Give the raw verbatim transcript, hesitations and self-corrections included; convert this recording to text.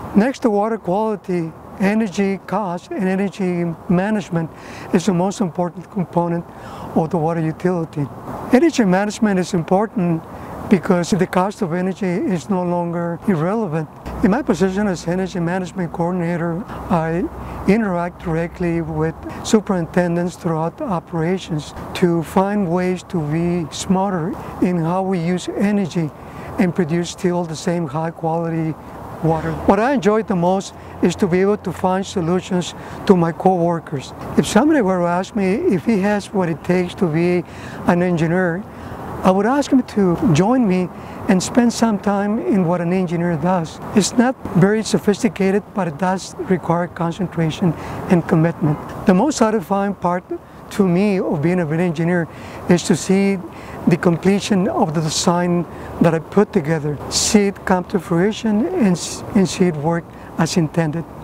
Next to water quality, energy cost and energy management is the most important component of the water utility. Energy management is important because the cost of energy is no longer irrelevant. In my position as energy management coordinator, I interact directly with superintendents throughout the operations to find ways to be smarter in how we use energy and produce still the same high quality water. What I enjoy the most is to be able to find solutions to my co-workers. If somebody were to ask me if he has what it takes to be an engineer, I would ask him to join me and spend some time in what an engineer does. It's not very sophisticated, but it does require concentration and commitment. The most satisfying part to me of being an engineer is to see the completion of the design that I put together, see it come to fruition and, and see it work as intended.